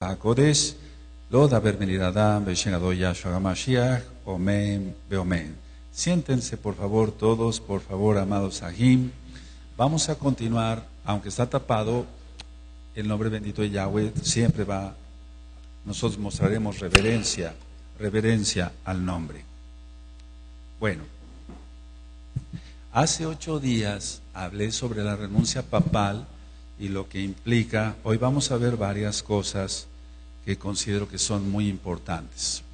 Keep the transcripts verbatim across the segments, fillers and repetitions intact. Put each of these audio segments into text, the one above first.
HaKodesh, lo da Bermelidadam, Beshenado Yahshua HaMashiach, Omen, Beomen. Siéntense por favor todos, por favor, amados Sahim. Vamos a continuar, aunque está tapado, el nombre bendito de Yahweh siempre va, nosotros mostraremos reverencia, reverencia al nombre. Bueno, hace ocho días hablé sobre la renuncia papal y lo que implica. Hoy vamos a ver varias cosas que considero que son muy importantes.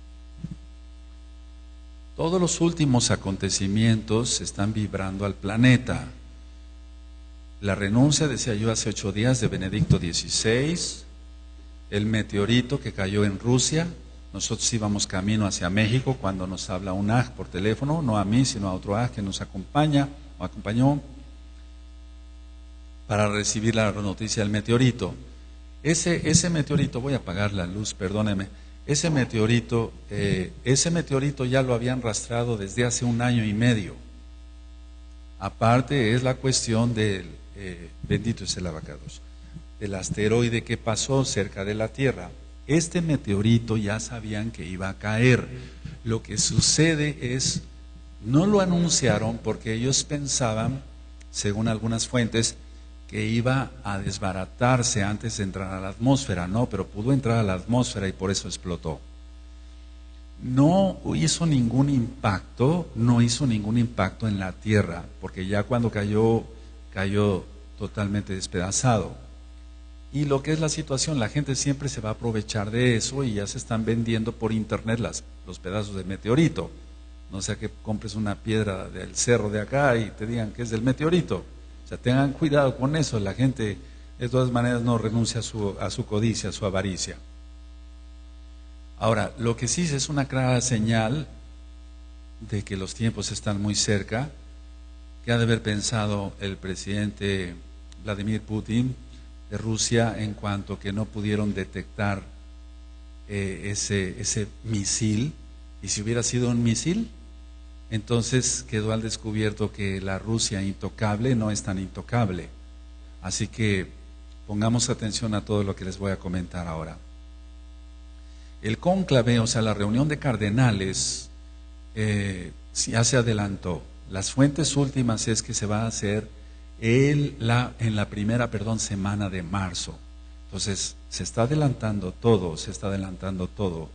Todos los últimos acontecimientos están vibrando al planeta. La renuncia, decía yo hace ocho días, de Benedicto dieciséis, el meteorito que cayó en Rusia. Nosotros íbamos camino hacia México cuando nos habla un aj por teléfono, no a mí, sino a otro aj que nos acompaña o acompañó para recibir la noticia del meteorito. Ese, ese meteorito, voy a apagar la luz, perdóneme, ese meteorito, eh, ese meteorito ya lo habían rastreado desde hace un año y medio. Aparte es la cuestión del, eh, bendito es el abacados, del asteroide que pasó cerca de la Tierra. Este meteorito ya sabían que iba a caer. Lo que sucede es, no lo anunciaron porque ellos pensaban, según algunas fuentes, que iba a desbaratarse antes de entrar a la atmósfera. No, pero pudo entrar a la atmósfera y por eso explotó. No hizo ningún impacto, no hizo ningún impacto en la Tierra, porque ya cuando cayó, cayó totalmente despedazado. Y lo que es la situación, la gente siempre se va a aprovechar de eso y ya se están vendiendo por internet las, los pedazos de meteorito. No sea que compres una piedra del cerro de acá y te digan que es del meteorito. O sea, tengan cuidado con eso. La gente de todas maneras no renuncia a su, a su codicia, a su avaricia. Ahora, lo que sí es una clara señal de que los tiempos están muy cerca, que ha de haber pensado el presidente Vladimir Putin de Rusia en cuanto que no pudieron detectar eh, ese, ese misil. Y si hubiera sido un misil, entonces quedó al descubierto que la Rusia intocable no es tan intocable. Así que pongamos atención a todo lo que les voy a comentar ahora. El cónclave, o sea, la reunión de cardenales, eh, ya se adelantó. Las fuentes últimas es que se va a hacer el, la, en la primera perdón, semana de marzo. Entonces, se está adelantando todo, se está adelantando todo.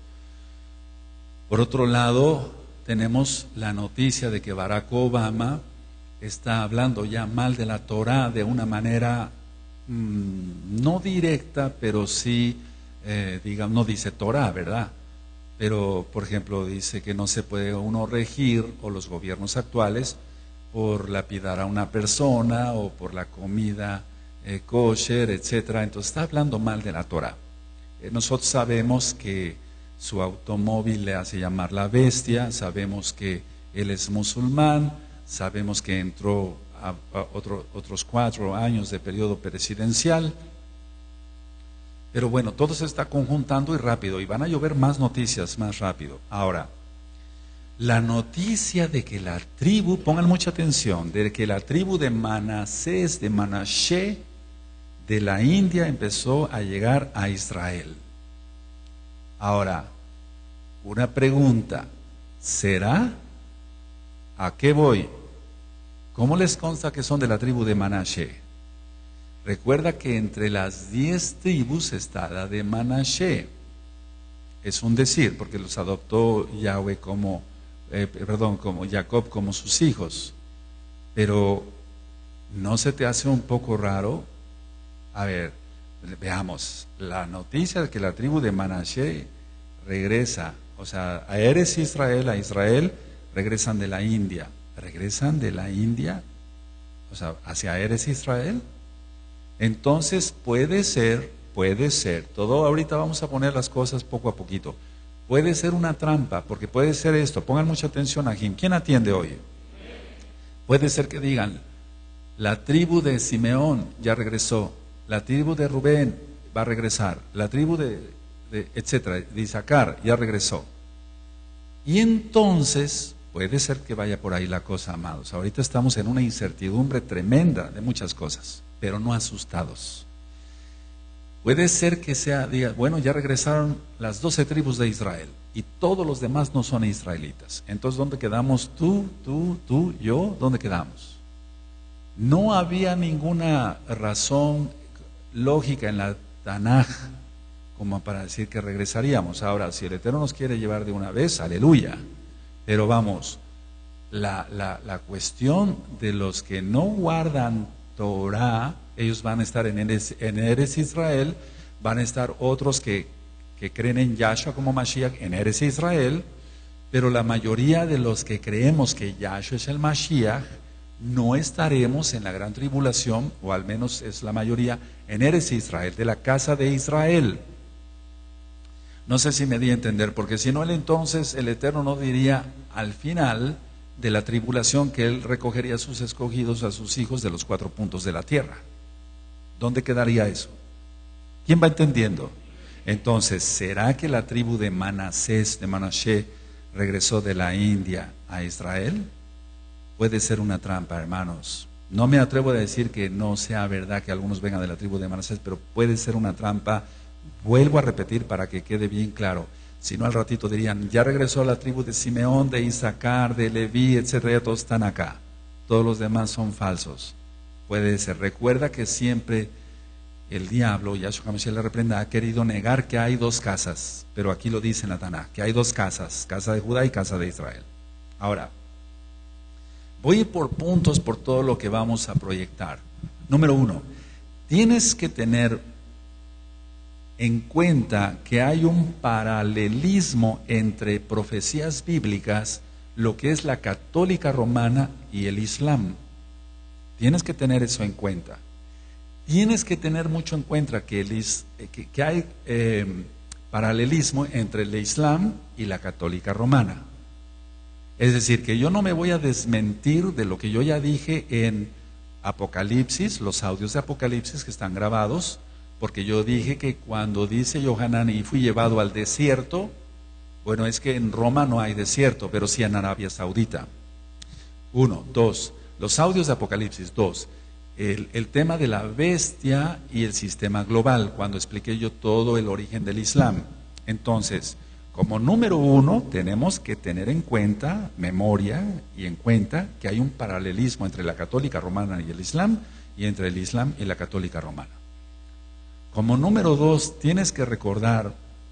Por otro lado, tenemos la noticia de que Barack Obama está hablando ya mal de la Torah de una manera mmm, no directa, pero sí, eh, digamos, no dice Torah, ¿verdad? Pero, por ejemplo, dice que no se puede uno regir, o los gobiernos actuales, por lapidar a una persona o por la comida eh, kosher, etcétera. Entonces está hablando mal de la Torah. Eh, nosotros sabemos que su automóvil le hace llamar la bestia, sabemos que él es musulmán, sabemos que entró a, a otro, otros cuatro años de periodo presidencial, pero bueno, todo se está conjuntando y rápido, y van a llover más noticias más rápido. Ahora, la noticia de que la tribu, pongan mucha atención, de que la tribu de Manasés, de Manashe, de la India empezó a llegar a Israel. Ahora, una pregunta, ¿será? ¿A qué voy? ¿Cómo les consta que son de la tribu de Manashe? Recuerda que entre las diez tribus está la de Manashe. Es un decir, porque los adoptó Yahweh como, eh, perdón, como Jacob como sus hijos. Pero, ¿no se te hace un poco raro? A ver, veamos, la noticia de que la tribu de Manashe regresa, o sea, a Eres Israel, a Israel, regresan de la India. ¿Regresan de la India? O sea, hacia Eres Israel. Entonces puede ser, puede ser, todo ahorita vamos a poner las cosas poco a poquito. Puede ser una trampa, porque puede ser esto, pongan mucha atención a Jim. ¿Quién atiende hoy? Puede ser que digan, la tribu de Simeón ya regresó, la tribu de Rubén va a regresar, la tribu de, de etcétera, de Isaacar ya regresó. Y entonces puede ser que vaya por ahí la cosa, amados. Ahorita estamos en una incertidumbre tremenda de muchas cosas, pero no asustados. Puede ser que sea, diga, bueno, ya regresaron las doce tribus de Israel y todos los demás no son israelitas. Entonces, ¿dónde quedamos tú, tú, tú, yo? ¿Dónde quedamos? No había ninguna razón lógica en la Tanaj como para decir que regresaríamos. Ahora, si el Eterno nos quiere llevar de una vez, aleluya. Pero vamos, la, la, la cuestión de los que no guardan Torah, ellos van a estar en Eres, en Eres Israel, van a estar otros que, que creen en Yahshua como Mashiach en Eres Israel, pero la mayoría de los que creemos que Yahshua es el Mashiach, no estaremos en la gran tribulación, o al menos es la mayoría, en Eres Israel, de la casa de Israel. No sé si me di a entender, porque si no, él entonces el Eterno no diría al final de la tribulación que él recogería a sus escogidos, a sus hijos de los cuatro puntos de la tierra. ¿Dónde quedaría eso? ¿Quién va entendiendo? Entonces, ¿será que la tribu de Manasés, de Manashe, regresó de la India a Israel? Puede ser una trampa, hermanos. No me atrevo a decir que no sea verdad que algunos vengan de la tribu de Manasés, pero puede ser una trampa. Vuelvo a repetir para que quede bien claro. Si no, al ratito dirían, ya regresó la tribu de Simeón, de Isaacar, de Leví, etcétera, ya todos están acá. Todos los demás son falsos. Puede ser. Recuerda que siempre el diablo, Yahshua HaMashiach le reprenda, ha querido negar que hay dos casas, pero aquí lo dice en la Tanaj, que hay dos casas, casa de Judá y casa de Israel. Ahora, voy a ir por puntos por todo lo que vamos a proyectar. Número uno, tienes que tener en cuenta que hay un paralelismo entre profecías bíblicas, lo que es la católica romana y el Islam. Tienes que tener eso en cuenta. Tienes que tener mucho en cuenta que, el, que, que hay eh, paralelismo entre el Islam y la católica romana. Es decir, que yo no me voy a desmentir de lo que yo ya dije en Apocalipsis, los audios de Apocalipsis que están grabados, porque yo dije que cuando dice Yohanan y fui llevado al desierto, bueno, es que en Roma no hay desierto, pero sí en Arabia Saudita. Uno, dos, los audios de Apocalipsis, dos, el, el tema de la bestia y el sistema global, cuando expliqué yo todo el origen del Islam. Entonces, como número uno, tenemos que tener en cuenta, memoria y en cuenta que hay un paralelismo entre la católica romana y el Islam, y entre el Islam y la católica romana. Como número dos, tienes que recordar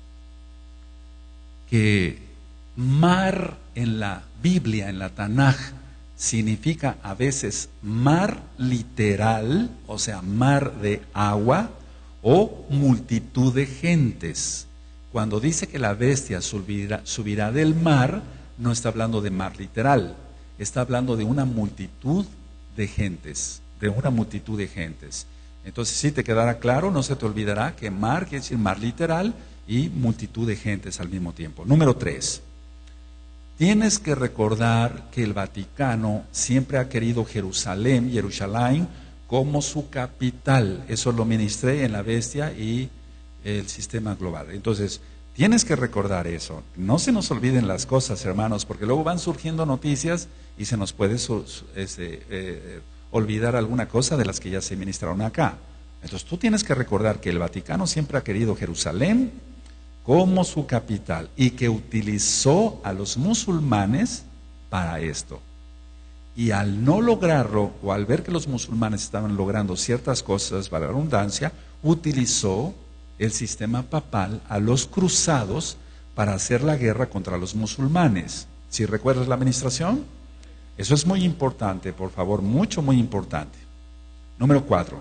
que mar en la Biblia, en la Tanaj, significa a veces mar literal, o sea, mar de agua, o multitud de gentes. Cuando dice que la bestia subirá, subirá del mar, no está hablando de mar literal, está hablando de una multitud de gentes, de una multitud de gentes. Entonces, si te quedará claro, no se te olvidará que mar quiere decir mar literal y multitud de gentes al mismo tiempo. Número tres, tienes que recordar que el Vaticano siempre ha querido Jerusalén, Jerusalén, como su capital. Eso lo ministré en la bestia y el sistema global. Entonces, tienes que recordar eso. No se nos olviden las cosas, hermanos, porque luego van surgiendo noticias y se nos puede su, su, ese, eh, olvidar alguna cosa de las que ya se ministraron acá. Entonces tú tienes que recordar que el Vaticano siempre ha querido Jerusalén como su capital y que utilizó a los musulmanes para esto. Y al no lograrlo, o al ver que los musulmanes estaban logrando ciertas cosas, para la redundancia, utilizó el sistema papal a los cruzados para hacer la guerra contra los musulmanes. ¿Sí recuerdas la administración? Eso es muy importante, por favor, mucho, muy importante. Número cuatro.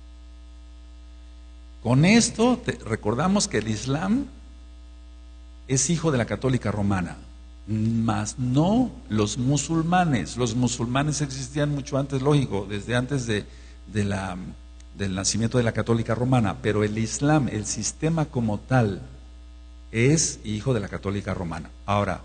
Con esto te, recordamos que el Islam es hijo de la católica romana, mas no los musulmanes. Los musulmanes existían mucho antes, lógico, desde antes de, de la, del nacimiento de la católica romana, pero el Islam, el sistema como tal, es hijo de la católica romana. Ahora,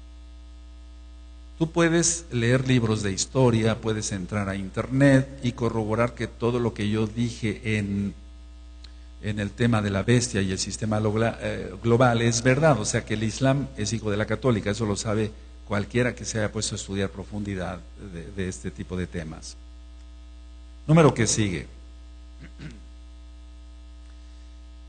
tú puedes leer libros de historia, puedes entrar a internet y corroborar que todo lo que yo dije en, en el tema de la bestia y el sistema global es verdad. O sea que el Islam es hijo de la católica, eso lo sabe cualquiera que se haya puesto a estudiar profundidad de, de este tipo de temas. Número que sigue.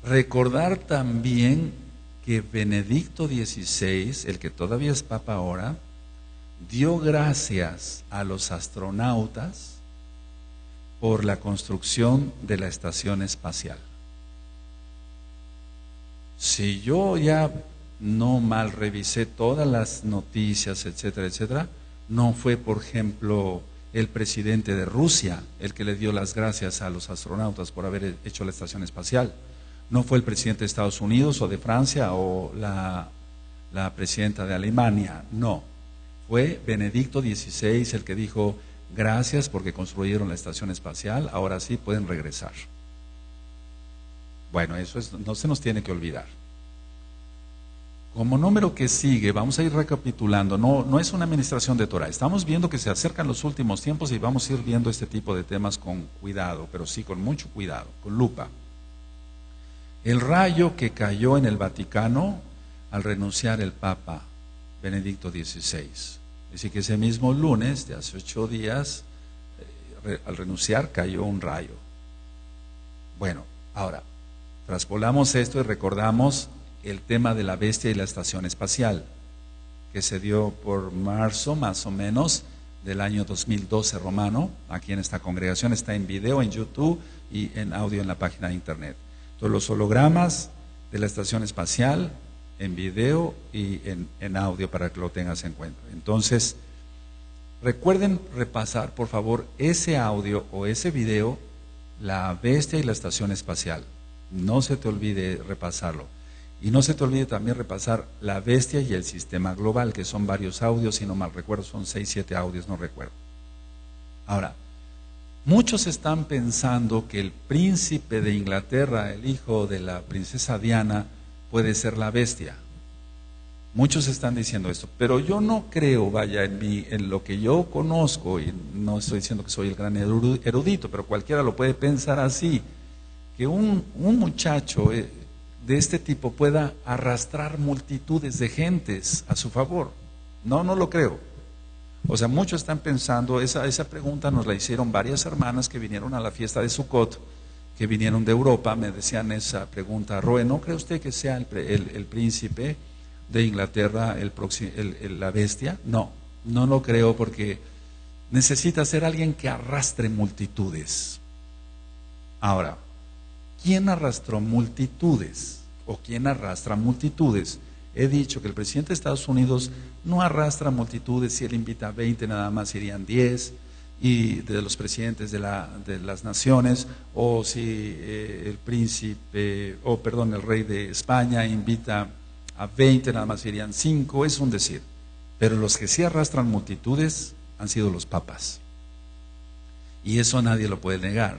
Recordar también que Benedicto dieciséis, el que todavía es papa ahora, dio gracias a los astronautas por la construcción de la estación espacial. Si yo ya no mal revisé todas las noticias, etcétera, etcétera, no fue, por ejemplo, el presidente de Rusia el que le dio las gracias a los astronautas por haber hecho la estación espacial. No fue el presidente de Estados Unidos o de Francia o la, la presidenta de Alemania, no. Fue Benedicto dieciséis el que dijo, gracias porque construyeron la estación espacial, ahora sí pueden regresar. Bueno, eso es, no se nos tiene que olvidar. Como número que sigue, vamos a ir recapitulando, no, no es una administración de Torah, estamos viendo que se acercan los últimos tiempos y vamos a ir viendo este tipo de temas con cuidado, pero sí con mucho cuidado, con lupa. El rayo que cayó en el Vaticano al renunciar el Papa Benedicto dieciséis. Es decir, que ese mismo lunes de hace ocho días, eh, al renunciar cayó un rayo. Bueno, ahora, traspolamos esto y recordamos el tema de la bestia y la estación espacial, que se dio por marzo más o menos del año dos mil doce romano. Aquí en esta congregación está en video, en YouTube y en audio en la página de internet. Entonces los hologramas de la estación espacial en video y en, en audio para que lo tengas en cuenta. Entonces, recuerden repasar por favor ese audio o ese video, la bestia y la estación espacial. No se te olvide repasarlo. Y no se te olvide también repasar la bestia y el sistema global, que son varios audios, si no mal recuerdo, son seis, siete audios, no recuerdo. Ahora, muchos están pensando que el príncipe de Inglaterra, el hijo de la princesa Diana, puede ser la bestia. Muchos están diciendo esto, pero yo no creo, vaya, en, mi, en lo que yo conozco, y no estoy diciendo que soy el gran erudito, pero cualquiera lo puede pensar así, que un, un muchacho eh, de este tipo pueda arrastrar multitudes de gentes a su favor. No, no lo creo. O sea, muchos están pensando, esa, esa pregunta nos la hicieron varias hermanas que vinieron a la fiesta de Sukkot, que vinieron de Europa, me decían esa pregunta, Roe, ¿no cree usted que sea el, el, el príncipe de Inglaterra el, el, el, la bestia? No, no lo creo porque necesita ser alguien que arrastre multitudes. Ahora, ¿quién arrastró multitudes? ¿O quién arrastra multitudes? He dicho que el presidente de Estados Unidos no arrastra multitudes, si él invita a veinte nada más irían diez, y de los presidentes de, la, de las naciones, o si eh, el príncipe, o perdón, el rey de España invita a veinte nada más irían cinco, es un decir. Pero los que sí arrastran multitudes han sido los papas. Y eso nadie lo puede negar.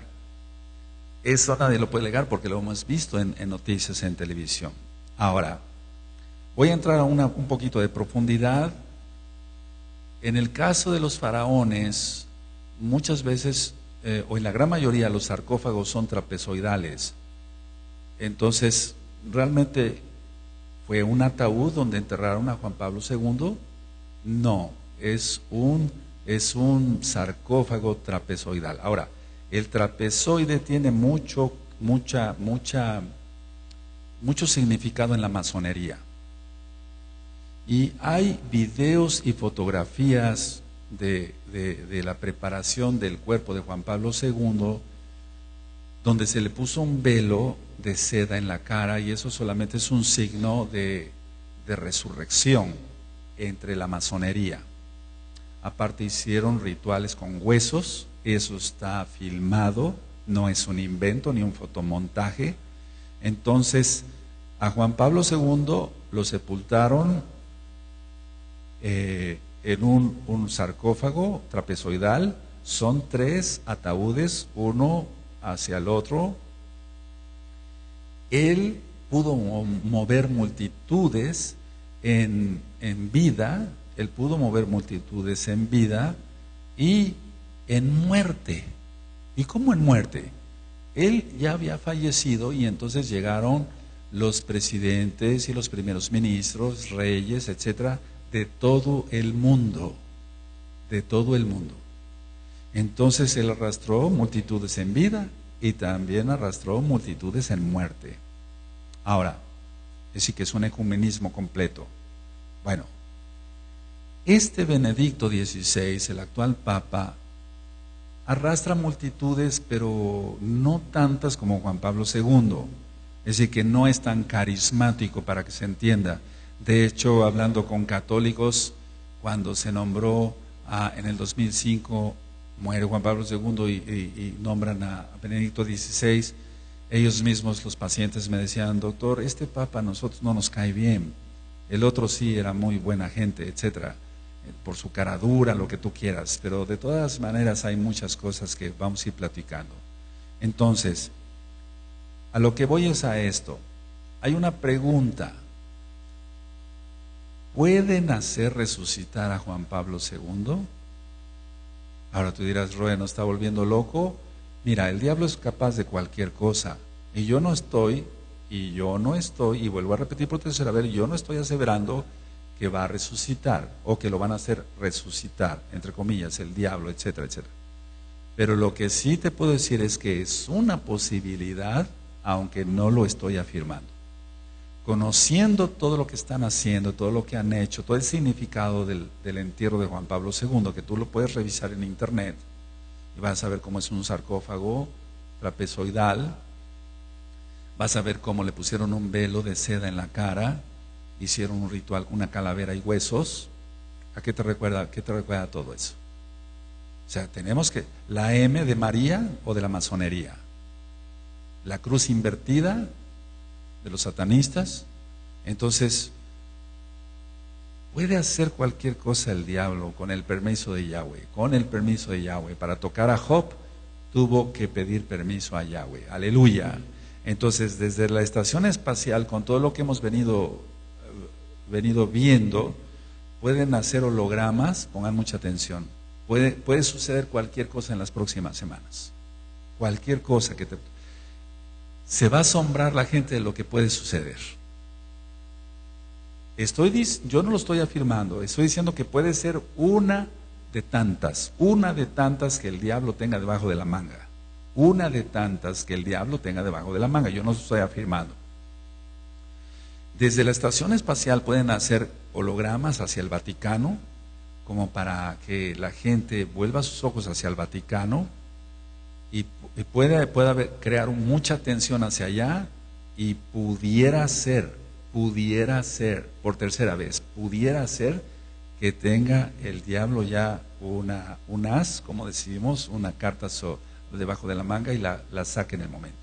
Eso nadie lo puede negar porque lo hemos visto en, en noticias en televisión. Ahora, voy a entrar a una, un poquito de profundidad. En el caso de los faraones, muchas veces, eh, o en la gran mayoría, los sarcófagos son trapezoidales. Entonces, ¿realmente fue un ataúd donde enterraron a Juan Pablo segundo? No, es un, es un sarcófago trapezoidal. Ahora, el trapezoide tiene mucho, mucha, mucha, mucho significado en la masonería. Y hay videos y fotografías de, de, de la preparación del cuerpo de Juan Pablo segundo, donde se le puso un velo de seda en la cara, y eso solamente es un signo de, de resurrección entre la masonería. Aparte hicieron rituales con huesos, eso está filmado, no es un invento ni un fotomontaje. Entonces, a Juan Pablo segundo lo sepultaron eh, en un, un sarcófago trapezoidal. Son tres ataúdes, uno hacia el otro. Él pudo mover multitudes en, en vida, él pudo mover multitudes en vida y en muerte. ¿Y cómo en muerte? Él ya había fallecido y entonces llegaron los presidentes y los primeros ministros, reyes, etcétera, de todo el mundo, de todo el mundo. Entonces él arrastró multitudes en vida y también arrastró multitudes en muerte. Ahora, es decir, que es un ecumenismo completo. Bueno, este Benedicto dieciséis, el actual Papa, arrastra multitudes, pero no tantas como Juan Pablo segundo. Es decir, que no es tan carismático, para que se entienda. De hecho, hablando con católicos, cuando se nombró a, en el dos mil cinco, muere Juan Pablo segundo y, y, y nombran a Benedicto dieciséis, ellos mismos, los pacientes, me decían: doctor, este Papa a nosotros no nos cae bien, el otro sí era muy buena gente, etcétera, por su cara dura, lo que tú quieras, pero de todas maneras hay muchas cosas que vamos a ir platicando. Entonces, a lo que voy es a esto. Hay una pregunta: ¿pueden hacer resucitar a Juan Pablo segundo? Ahora tú dirás: Roe, ¿no está volviendo loco? Mira, el diablo es capaz de cualquier cosa, y yo no estoy, y yo no estoy, y vuelvo a repetir por tercera vez, yo no estoy aseverando que va a resucitar, o que lo van a hacer resucitar, entre comillas, el diablo, etcétera, etcétera. Pero lo que sí te puedo decir es que es una posibilidad, aunque no lo estoy afirmando. Conociendo todo lo que están haciendo, todo lo que han hecho, todo el significado del, del entierro de Juan Pablo segundo, que tú lo puedes revisar en internet, y vas a ver cómo es un sarcófago trapezoidal, vas a ver cómo le pusieron un velo de seda en la cara, hicieron un ritual con una calavera y huesos. ¿A qué te recuerda, qué te recuerda todo eso? O sea, tenemos que, la M de María o de la masonería, la cruz invertida de los satanistas. Entonces, puede hacer cualquier cosa el diablo con el permiso de Yahweh, con el permiso de Yahweh. Para tocar a Job tuvo que pedir permiso a Yahweh, aleluya. Entonces, desde la estación espacial, con todo lo que hemos venido, venido viendo, pueden hacer hologramas, pongan mucha atención, puede, puede suceder cualquier cosa en las próximas semanas, cualquier cosa que te... Se va a asombrar la gente de lo que puede suceder. Estoy, yo no lo estoy afirmando, estoy diciendo que puede ser una de tantas, una de tantas que el diablo tenga debajo de la manga, una de tantas que el diablo tenga debajo de la manga, yo no lo estoy afirmando. Desde la estación espacial pueden hacer hologramas hacia el Vaticano, como para que la gente vuelva sus ojos hacia el Vaticano, y puede, puede haber, crear mucha tensión hacia allá, y pudiera ser, pudiera ser, por tercera vez, pudiera ser que tenga el diablo ya una, un as, como decimos, una carta so, debajo de la manga, y la, la saque en el momento.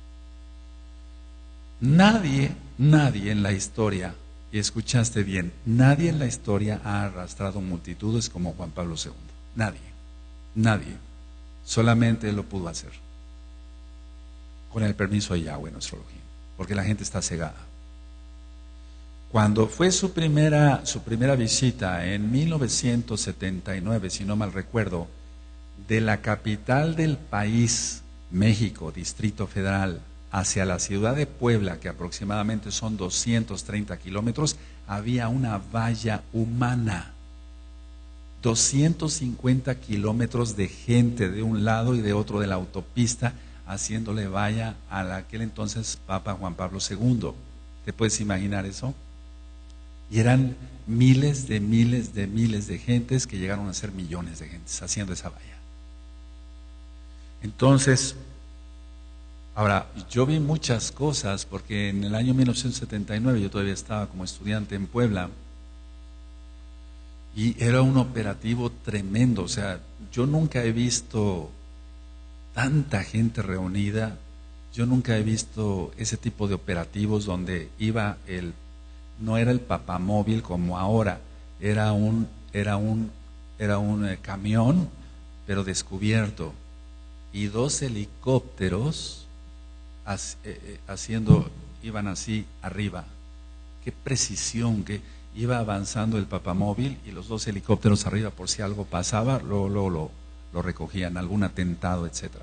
Nadie, nadie en la historia, y escuchaste bien, nadie en la historia ha arrastrado multitudes como Juan Pablo segundo. Nadie, nadie. Solamente él lo pudo hacer, con el permiso de Yahweh, nuestro Elohim, porque la gente está cegada. Cuando fue su primera, su primera visita en mil novecientos setenta y nueve, si no mal recuerdo, de la capital del país, México, Distrito Federal, hacia la ciudad de Puebla, que aproximadamente son doscientos treinta kilómetros, había una valla humana. doscientos cincuenta kilómetros de gente de un lado y de otro de la autopista, haciéndole valla al aquel entonces Papa Juan Pablo segundo. ¿Te puedes imaginar eso? Y eran miles de miles de miles de gentes que llegaron a ser millones de gentes haciendo esa valla. Entonces, ahora, yo vi muchas cosas, porque en el año mil novecientos setenta y nueve yo todavía estaba como estudiante en Puebla, y era un operativo tremendo. O sea, yo nunca he visto tanta gente reunida, yo nunca he visto ese tipo de operativos donde iba el, no era el papamóvil como ahora, era un, era un, era un eh, camión, pero descubierto, y dos helicópteros haciendo, iban así arriba. Qué precisión, que iba avanzando el papamóvil y los dos helicópteros arriba, por si algo pasaba, luego, luego lo, lo recogían, algún atentado, etcétera.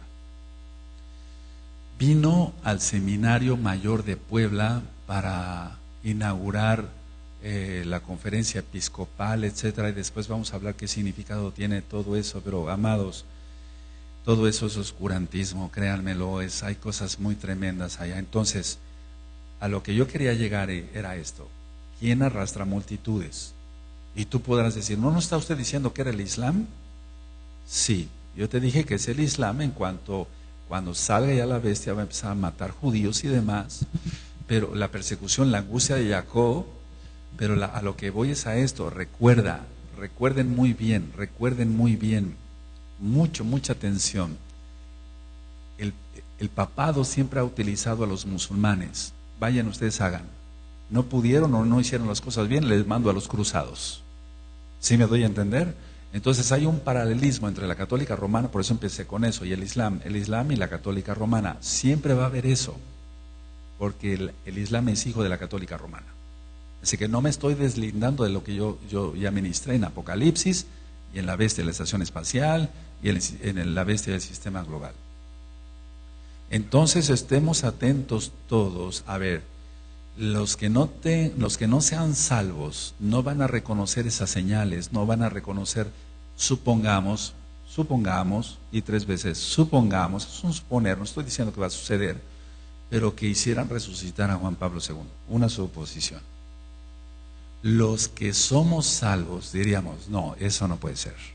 Vino al Seminario Mayor de Puebla para inaugurar eh, la conferencia episcopal, etcétera, y después vamos a hablar qué significado tiene todo eso. Pero amados, todo eso es oscurantismo, créanmelo, es, hay cosas muy tremendas allá. Entonces, a lo que yo quería llegar era esto: ¿quién arrastra multitudes? Y tú podrás decir, ¿no, no está usted diciendo que era el Islam? Sí, yo te dije que es el Islam en cuanto cuando salga ya la bestia va a empezar a matar judíos y demás, pero la persecución, la angustia de Jacob, pero la, a lo que voy es a esto: recuerda, recuerden muy bien, recuerden muy bien, mucho, mucha atención. El, el papado siempre ha utilizado a los musulmanes. Vayan ustedes, hagan. No pudieron o no hicieron las cosas bien, les mando a los cruzados. ¿Sí me doy a entender? Entonces hay un paralelismo entre la católica romana, por eso empecé con eso, y el Islam. El Islam y la católica romana. Siempre va a haber eso, porque el, el Islam es hijo de la católica romana. Así que no me estoy deslindando de lo que yo, yo ya ministré en Apocalipsis, y en la bestia de la estación espacial, y en, el, en la bestia del sistema global. Entonces estemos atentos todos. A ver, los que no te, los que no sean salvos no van a reconocer esas señales, no van a reconocer, supongamos, supongamos, y tres veces supongamos, es un suponer, no estoy diciendo que va a suceder, pero que hicieran resucitar a Juan Pablo segundo, una suposición. Los que somos salvos diríamos, no, eso no puede ser.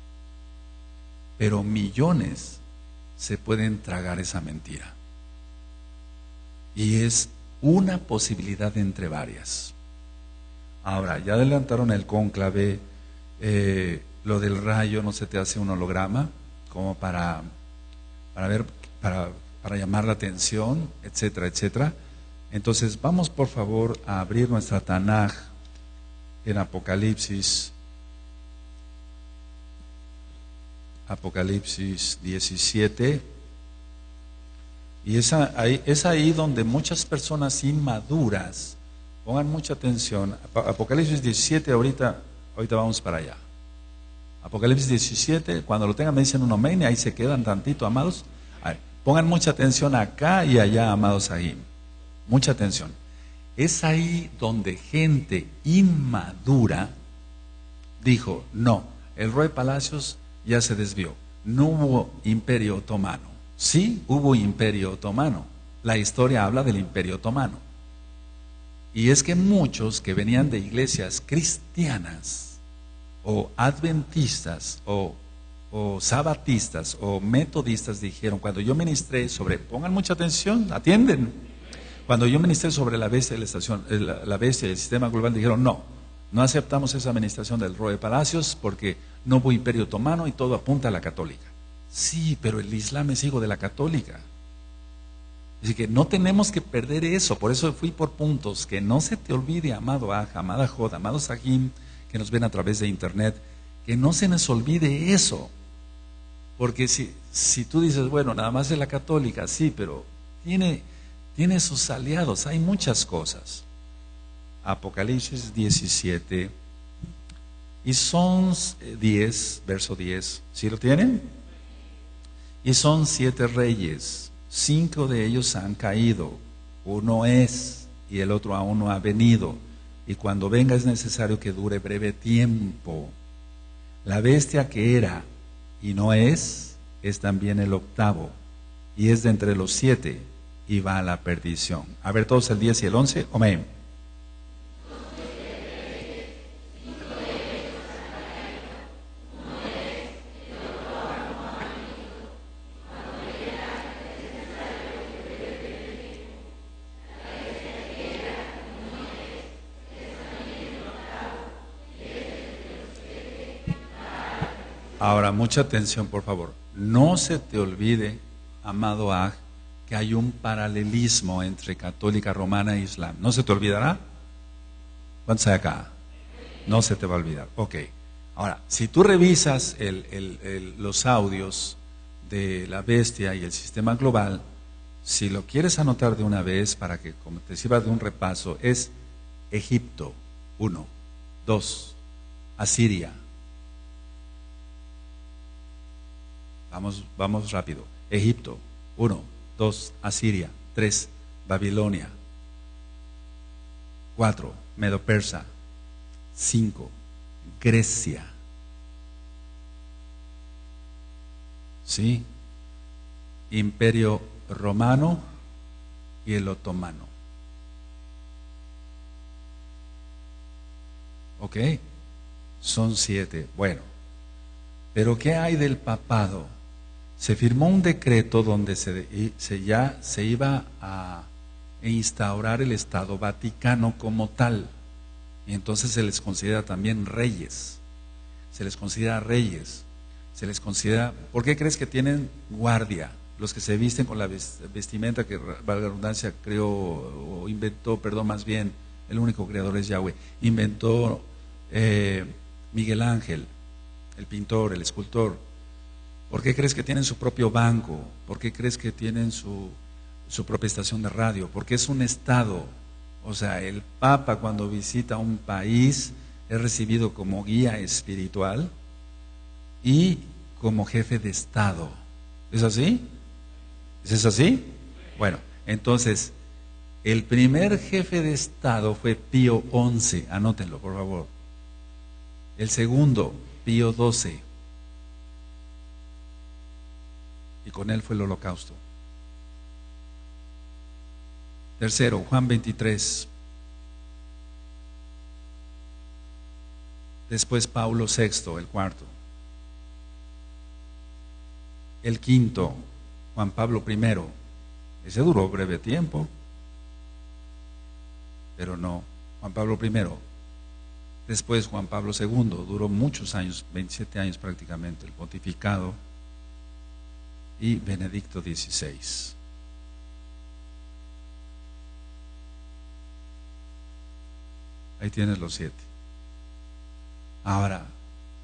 Pero millones se pueden tragar esa mentira. Y es una posibilidad entre varias. Ahora, ya adelantaron el cónclave, eh, lo del rayo, ¿no se te hace un holograma? Como para, para ver, para, para llamar la atención, etcétera, etcétera. Entonces, vamos por favor a abrir nuestra Tanaj en Apocalipsis, Apocalipsis diecisiete. Y es ahí, es ahí donde muchas personas inmaduras, pongan mucha atención. Apocalipsis diecisiete, ahorita, ahorita vamos para allá. Apocalipsis diecisiete, cuando lo tengan me dicen un amén, y ahí se quedan tantito, amados. Ahí, pongan mucha atención acá y allá, amados, ahí. Mucha atención. Es ahí donde gente inmadura dijo, no, el rey Palacios ya se desvió. No hubo imperio otomano. Sí, hubo imperio otomano. La historia habla del imperio otomano. Y es que muchos que venían de iglesias cristianas, o adventistas, o, o sabatistas, o metodistas, dijeron, cuando yo ministré sobre, pongan mucha atención, atienden. Cuando yo ministré sobre la bestia de la estación, la, la bestia del sistema global, dijeron, no, no aceptamos esa administración del rey de Palacios porque no hubo imperio otomano y todo apunta a la católica. Sí, pero el Islam es hijo de la católica. Así que no tenemos que perder eso. Por eso fui por puntos. Que no se te olvide, amado Aj, amada Jod, amado Sahim, que nos ven a través de internet, que no se nos olvide eso. Porque si, si tú dices, bueno, nada más es la católica, sí, pero tiene, tiene sus aliados, hay muchas cosas. Apocalipsis diecisiete, y son diez, verso diez, ¿sí lo tienen? Y son siete reyes, cinco de ellos han caído, uno es y el otro aún no ha venido, y cuando venga es necesario que dure breve tiempo. La bestia que era y no es, es también el octavo, y es de entre los siete, y va a la perdición. A ver todos el diez y el once, amén. Ahora, mucha atención, por favor. No se te olvide, amado Aj, que hay un paralelismo entre católica romana e islam. ¿No se te olvidará? ¿Cuántos hay acá? No se te va a olvidar. Ok. Ahora, si tú revisas el, el, el, los audios de la bestia y el sistema global, si lo quieres anotar de una vez para que como te sirva de un repaso, es Egipto, uno. Dos, Asiria. Vamos, vamos rápido. Egipto, uno, dos, Asiria, tres, Babilonia, cuatro, Medo-Persa, cinco, Grecia. ¿Sí? Imperio romano y el otomano. ¿Ok? Son siete. Bueno, pero ¿qué hay del papado? Se firmó un decreto donde se, se ya se iba a instaurar el Estado Vaticano como tal. Y entonces se les considera también reyes. Se les considera reyes. Se les considera. ¿Por qué crees que tienen guardia? Los que se visten con la vestimenta que, valga la redundancia, creó o inventó, perdón, más bien, el único creador es Yahweh. Inventó eh, Miguel Ángel, el pintor, el escultor. ¿Por qué crees que tienen su propio banco? ¿Por qué crees que tienen su, su propia estación de radio? Porque es un estado. O sea, el Papa cuando visita un país es recibido como guía espiritual y como jefe de estado. ¿Es así? ¿Es así? Bueno, entonces, el primer jefe de estado fue Pío once, anótenlo por favor. El segundo, Pío doce. Y con él fue el holocausto. Tercero, Juan veintitrés. Después Paulo sexto, el cuarto. El quinto, Juan Pablo primero. Ese duró breve tiempo, pero no, Juan Pablo primero. Después Juan Pablo segundo, duró muchos años, veintisiete años prácticamente, el pontificado. Y Benedicto dieciséis. Ahí tienes los siete. Ahora,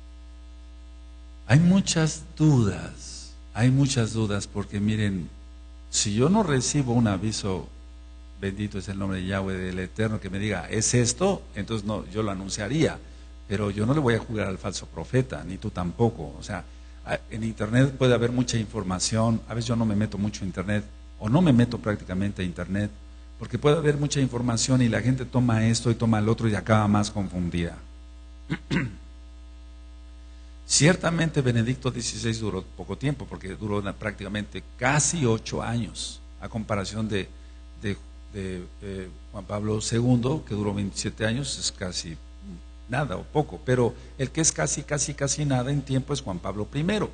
hay muchas dudas, hay muchas dudas porque miren, si yo no recibo un aviso, bendito es el nombre de Yahweh del Eterno, que me diga, ¿es esto? Entonces no, yo lo anunciaría, pero yo no le voy a jugar al falso profeta, ni tú tampoco. O sea, en internet puede haber mucha información, a veces yo no me meto mucho a internet, o no me meto prácticamente a internet, porque puede haber mucha información y la gente toma esto y toma el otro y acaba más confundida. Ciertamente Benedicto dieciséis duró poco tiempo, porque duró prácticamente casi ocho años, a comparación de, de, de, de Juan Pablo segundo, que duró veintisiete años, es casi nada o poco, pero el que es casi, casi, casi nada en tiempo es Juan Pablo primero.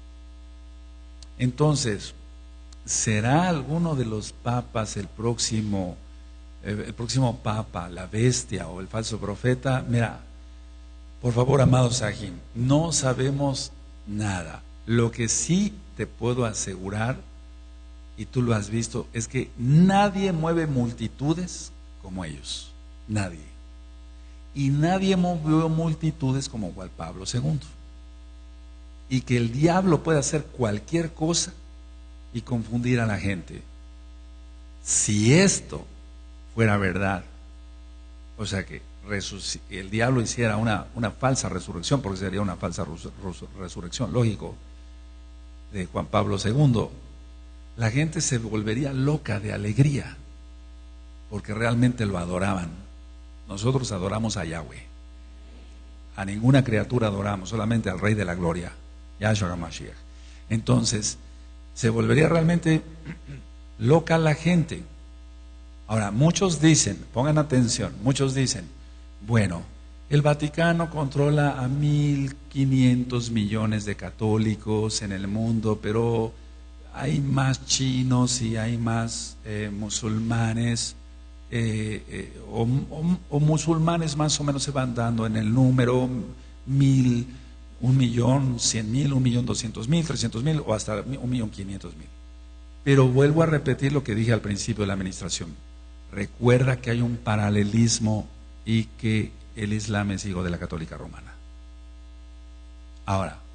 Entonces, ¿será alguno de los papas el próximo, el próximo papa, la bestia o el falso profeta? Mira, por favor, amado Sahim, no sabemos nada. Lo que sí te puedo asegurar, y tú lo has visto, es que nadie mueve multitudes como ellos. Nadie. Y nadie movió multitudes como Juan Pablo segundo. Y que el diablo puede hacer cualquier cosa y confundir a la gente. Si esto fuera verdad, o sea que el diablo hiciera una, una falsa resurrección, porque sería una falsa resurrección, lógico, de Juan Pablo segundo, la gente se volvería loca de alegría, porque realmente lo adoraban. Nosotros adoramos a Yahweh, a ninguna criatura adoramos, solamente al Rey de la Gloria, Yahshua HaMashiach. Entonces, se volvería realmente loca la gente. Ahora, muchos dicen, pongan atención, muchos dicen, bueno, el Vaticano controla a mil quinientos millones de católicos en el mundo, pero hay más chinos y hay más eh, musulmanes, eh, eh, o, o, o musulmanes más o menos se van dando en el número, mil, un millón, cien mil, un millón doscientos mil, trescientos mil o hasta un millón quinientos mil. Pero vuelvo a repetir lo que dije al principio de la administración. Recuerda que hay un paralelismo y que el Islam es hijo de la Católica Romana. Ahora,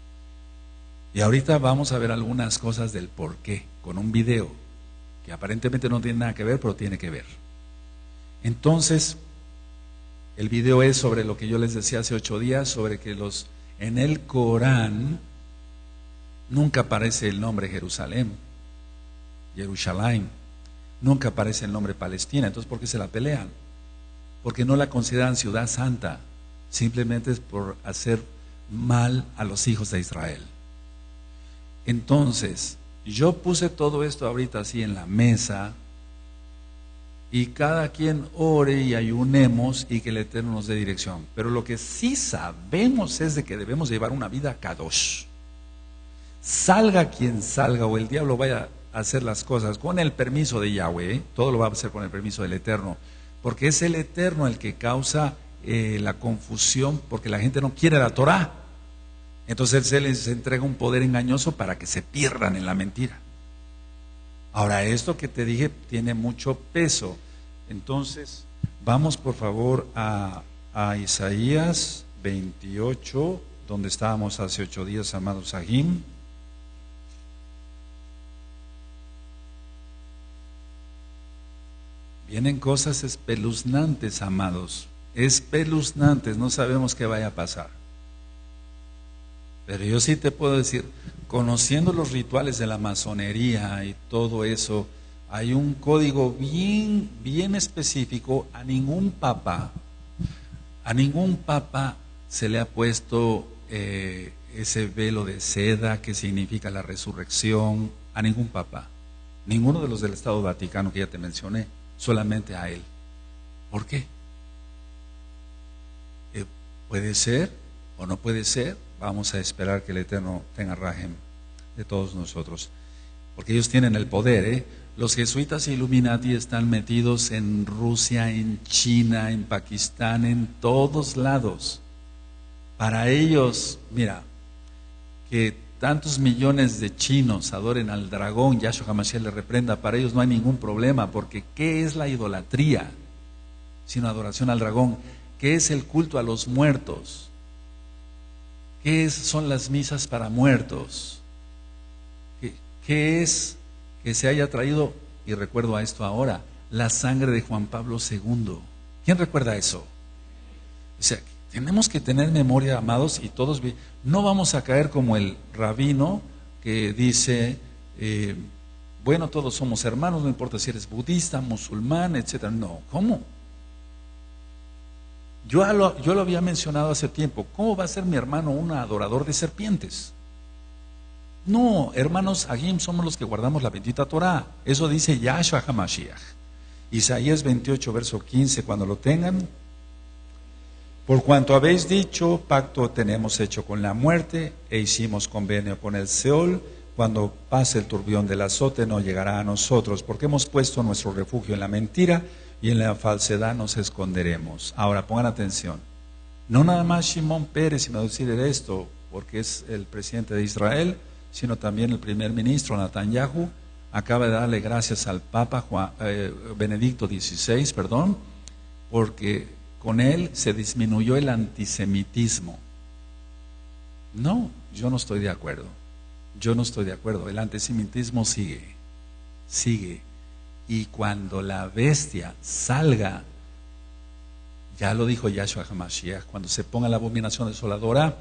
y ahorita vamos a ver algunas cosas del por qué, con un video que aparentemente no tiene nada que ver, pero tiene que ver. Entonces, el video es sobre lo que yo les decía hace ocho días, sobre que los en el Corán nunca aparece el nombre Jerusalén, Jerusalén, nunca aparece el nombre Palestina. Entonces, ¿por qué se la pelean? Porque no la consideran ciudad santa, simplemente es por hacer mal a los hijos de Israel. Entonces, yo puse todo esto ahorita así en la mesa y cada quien ore y ayunemos y que el Eterno nos dé dirección. Pero lo que sí sabemos es de que debemos llevar una vida kadosh. Salga quien salga o el diablo vaya a hacer las cosas con el permiso de Yahweh, ¿eh? Todo lo va a hacer con el permiso del Eterno, porque es el Eterno el que causa eh, la confusión, porque la gente no quiere la Torah. Entonces Él les entrega un poder engañoso para que se pierdan en la mentira. Ahora, esto que te dije tiene mucho peso. Entonces, vamos por favor a, a Isaías veintiocho, donde estábamos hace ocho días, amados Sahim. Vienen cosas espeluznantes, amados, espeluznantes, no sabemos qué vaya a pasar. Pero yo sí te puedo decir, conociendo los rituales de la masonería y todo eso, hay un código bien, bien específico. A ningún papa, a ningún papa se le ha puesto eh, ese velo de seda que significa la resurrección, a ningún papa, ninguno de los del Estado Vaticano que ya te mencioné, solamente a él. ¿Por qué? Eh, ¿Puede ser o no puede ser? Vamos a esperar que el Eterno tenga rajem de todos nosotros, porque ellos tienen el poder, ¿eh? Los jesuitas y Illuminati están metidos en Rusia, en China, en Pakistán, en todos lados. Para ellos, mira, que tantos millones de chinos adoren al dragón, Yahshua HaMashiach le reprenda, para ellos no hay ningún problema, porque ¿qué es la idolatría? Sino adoración al dragón. ¿Qué es el culto a los muertos? ¿Qué es, son las misas para muertos? ¿Qué, qué es que se haya traído, y recuerdo a esto ahora, la sangre de Juan Pablo segundo? ¿Quién recuerda eso? O sea, tenemos que tener memoria, amados, y todos, no vamos a caer como el rabino que dice, eh, bueno, todos somos hermanos, no importa si eres budista, musulmán, etcétera. No, ¿cómo? Yo lo, yo lo había mencionado hace tiempo. ¿Cómo va a ser mi hermano un adorador de serpientes? No, hermanos, Agim, somos los que guardamos la bendita Torah. Eso dice Yahshua HaMashiach. Isaías veintiocho, verso quince, cuando lo tengan. Por cuanto habéis dicho, pacto tenemos hecho con la muerte, e hicimos convenio con el Seol, cuando pase el turbión del azote no llegará a nosotros, porque hemos puesto nuestro refugio en la mentira, y en la falsedad nos esconderemos. Ahora pongan atención, no nada más Shimon Peres, y me decir esto, porque es el presidente de Israel, sino también el primer ministro Netanyahu acaba de darle gracias al Papa Juan, eh, Benedicto dieciséis, perdón, porque con él se disminuyó el antisemitismo. No, yo no estoy de acuerdo, yo no estoy de acuerdo, el antisemitismo sigue, sigue. Y cuando la bestia salga, ya lo dijo Yahshua HaMashiach, cuando se ponga la abominación desoladora,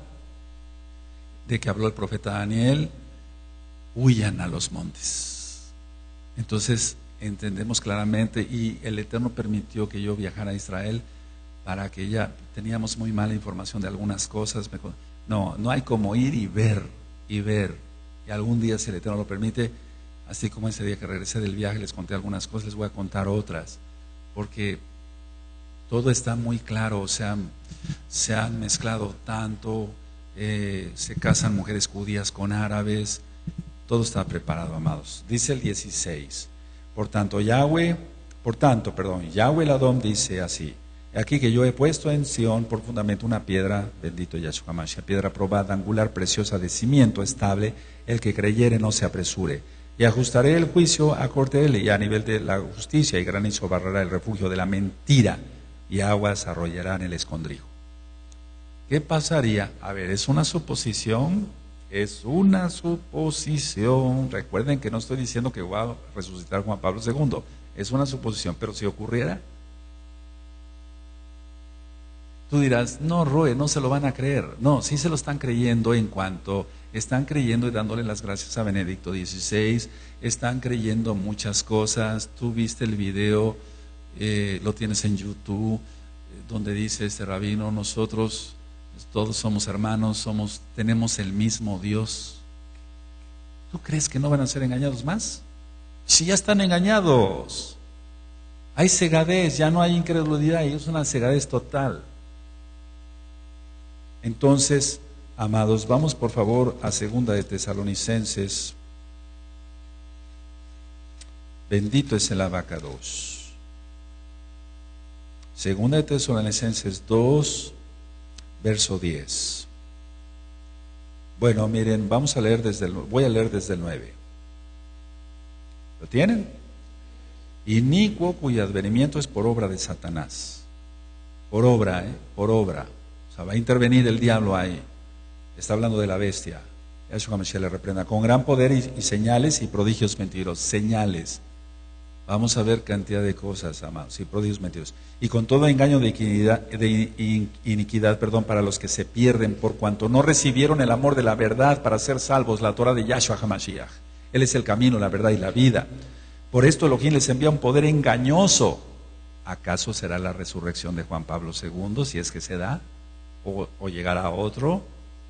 de que habló el profeta Daniel, huyan a los montes. Entonces entendemos claramente, y el Eterno permitió que yo viajara a Israel para que ya teníamos muy mala información de algunas cosas. No, no hay como ir y ver, y ver, y algún día, si el Eterno lo permite, así como ese día que regresé del viaje les conté algunas cosas, les voy a contar otras, porque todo está muy claro. O sea, se han mezclado tanto, eh, se casan mujeres judías con árabes, todo está preparado, amados. Dice el dieciséis, por tanto Yahweh, por tanto, perdón, Yahweh el Adón dice así: aquí que yo he puesto en Sión por fundamento una piedra, bendito Yahshua HaMashiach, piedra probada, angular, preciosa, de cimiento estable, el que creyere no se apresure. Y ajustaré el juicio a corte y a nivel de la justicia, y granizo barrerá el refugio de la mentira, y aguas arrollarán el escondrijo. ¿Qué pasaría? A ver, es una suposición, es una suposición. Recuerden que no estoy diciendo que va a resucitar Juan Pablo segundo, es una suposición, pero si ocurriera, tú dirás, no, Roe, no se lo van a creer. No, sí se lo están creyendo, en cuanto están creyendo y dándole las gracias a Benedicto dieciséis, están creyendo muchas cosas. Tú viste el video, eh, lo tienes en YouTube, eh, donde dice este rabino, nosotros todos somos hermanos, somos, tenemos el mismo Dios. ¿Tú crees que no van a ser engañados más? Si ya están engañados. Hay cegadez, ya no hay incredulidad, es una cegadez total. Entonces, amados, vamos por favor a Segunda de Tesalonicenses. Bendito es el abacados. Segunda de Tesalonicenses dos, verso diez. Bueno, miren, vamos a leer desde el, voy a leer desde el nueve. ¿Lo tienen? Inicuo cuyo advenimiento es por obra de Satanás. Por obra, ¿eh? Por obra. O sea, va a intervenir el diablo ahí. Está hablando de la bestia. Yahshua Mashiach le reprenda. Con gran poder y, y señales y prodigios mentirosos. Señales. Vamos a ver cantidad de cosas, amados, y prodigios mentirosos. Y con todo engaño de iniquidad, de iniquidad, perdón, para los que se pierden por cuanto no recibieron el amor de la verdad para ser salvos, la Torah de Yahshua HaMashiach. Él es el camino, la verdad y la vida. Por esto Elohim les envía un poder engañoso. ¿Acaso será la resurrección de Juan Pablo segundo, si es que se da? ¿O, o llegará otro?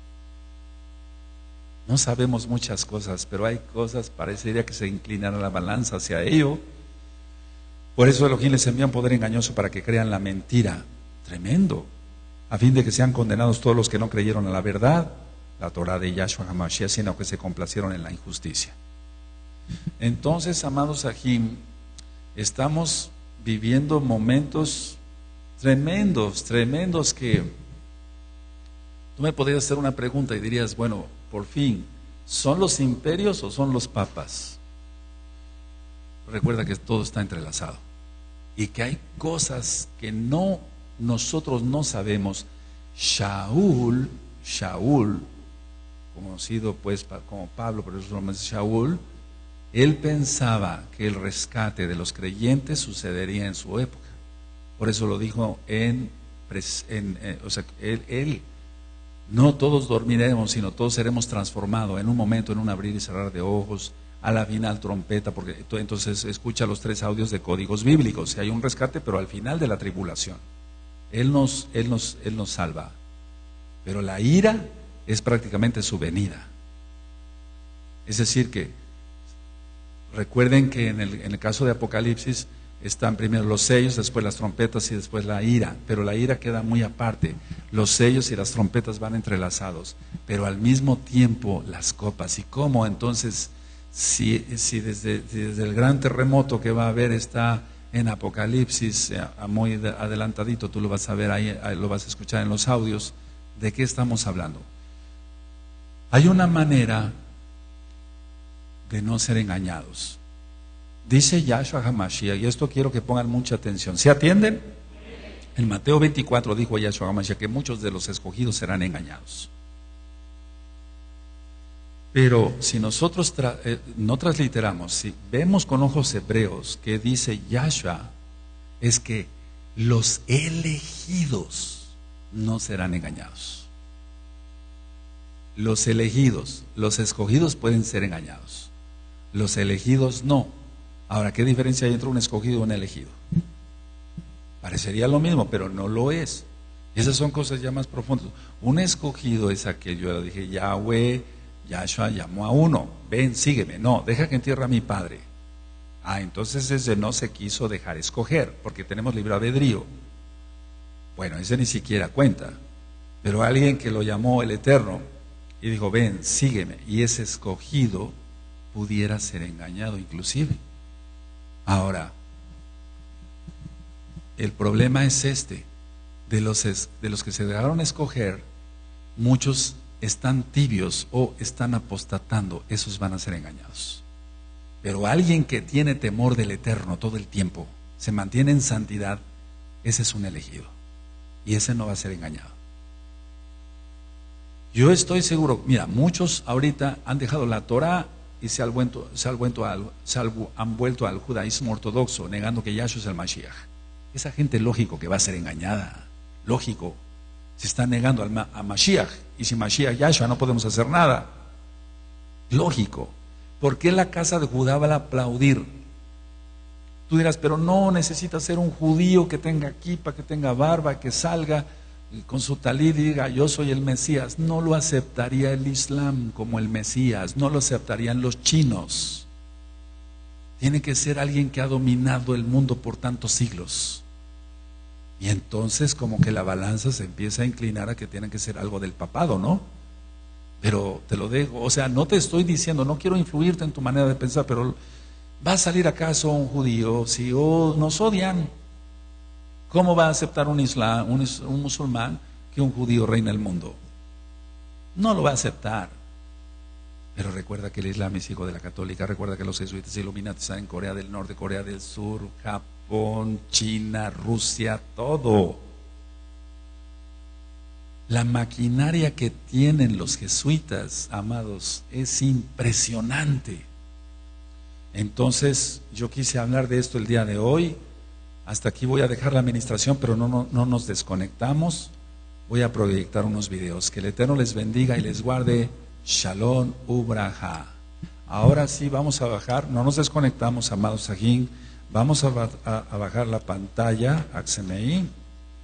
No sabemos muchas cosas, pero hay cosas, parecería que se inclinará la balanza hacia ello. Por eso Elohim les envía un poder engañoso para que crean la mentira. Tremendo. A fin de que sean condenados todos los que no creyeron a la verdad, la Torah de Yahshua HaMashiach, sino que se complacieron en la injusticia. Entonces, amados Ajim, estamos viviendo momentos tremendos, tremendos que tú me podrías hacer una pregunta y dirías, bueno, por fin, ¿son los imperios o son los papas? Recuerda que todo está entrelazado y que hay cosas que no nosotros no sabemos. Shaul, Shaul, conocido pues como Pablo, pero su nombre es Shaul. Él pensaba que el rescate de los creyentes sucedería en su época. Por eso lo dijo en, en, en o sea, él, él, no todos dormiremos, sino todos seremos transformados en un momento, en un abrir y cerrar de ojos, a la final trompeta, porque entonces escucha los tres audios de códigos bíblicos. Si hay un rescate, pero al final de la tribulación. Él nos, él nos, él nos salva. Pero la ira es prácticamente su venida. Es decir que recuerden que en el, en el caso de Apocalipsis están primero los sellos, después las trompetas y después la ira, pero la ira queda muy aparte. Los sellos y las trompetas van entrelazados, pero al mismo tiempo las copas. ¿Y cómo? Entonces, si, si, desde, si desde el gran terremoto que va a haber está en Apocalipsis, muy adelantadito, tú lo vas a ver ahí, lo vas a escuchar en los audios, ¿de qué estamos hablando? Hay una manera de no ser engañados. Dice Yahshua HaMashiach, y esto quiero que pongan mucha atención. ¿Se atienden? En Mateo veinticuatro dijo Yahshua HaMashiach que muchos de los escogidos serán engañados. Pero si nosotros tra eh, no transliteramos, si vemos con ojos hebreos que dice Yahshua, es que los elegidos no serán engañados. Los elegidos, los escogidos pueden ser engañados. Los elegidos no. Ahora, ¿qué diferencia hay entre un escogido y un elegido? Parecería lo mismo, pero no lo es. Esas son cosas ya más profundas. Un escogido es aquel, yo dije, Yahweh, Yahshua llamó a uno, ven, sígueme. No, deja que entierre a mi padre. Ah, entonces ese no se quiso dejar escoger, porque tenemos libre albedrío. Bueno, ese ni siquiera cuenta. Pero alguien que lo llamó el Eterno y dijo, ven, sígueme, y ese escogido pudiera ser engañado inclusive. Ahora, el problema es este, de los, de los que se dejaron escoger, muchos están tibios o están apostatando, esos van a ser engañados. Pero alguien que tiene temor del Eterno todo el tiempo, se mantiene en santidad, ese es un elegido, y ese no va a ser engañado. Yo estoy seguro, mira, muchos ahorita han dejado la Torah y se han vuelto, se han vuelto, al, se han vuelto al judaísmo ortodoxo, negando que Yahshua es el Mashiach. Esa gente lógico que va a ser engañada, lógico, se está negando al, a Mashiach, y sin Mashiach Yahshua no podemos hacer nada. Lógico. ¿Por qué la casa de Judá va a aplaudir? Tú dirás, pero no necesita ser un judío que tenga kipa, que tenga barba, que salga con su talid y diga yo soy el Mesías. No lo aceptaría el Islam como el Mesías, no lo aceptarían los chinos. Tiene que ser alguien que ha dominado el mundo por tantos siglos. Y entonces como que la balanza se empieza a inclinar a que tiene que ser algo del papado, ¿no? Pero te lo dejo, o sea, no te estoy diciendo, no quiero influirte en tu manera de pensar, pero ¿va a salir acaso un judío? Si oh, nos odian, ¿cómo va a aceptar un islam, un, un musulmán que un judío reina el mundo? No lo va a aceptar. Pero recuerda que el Islam es hijo de la católica, recuerda que los jesuitas iluminados están en Corea del Norte, Corea del Sur, Japón, China, Rusia, todo. La maquinaria que tienen los jesuitas, amados, es impresionante. Entonces, yo quise hablar de esto el día de hoy. Hasta aquí voy a dejar la administración, pero no, no, no nos desconectamos. Voy a proyectar unos videos. Que el Eterno les bendiga y les guarde. Shalom Ubraja. Ahora sí vamos a bajar, no nos desconectamos, amados Sajín. Vamos a, a, a bajar la pantalla, Axemei.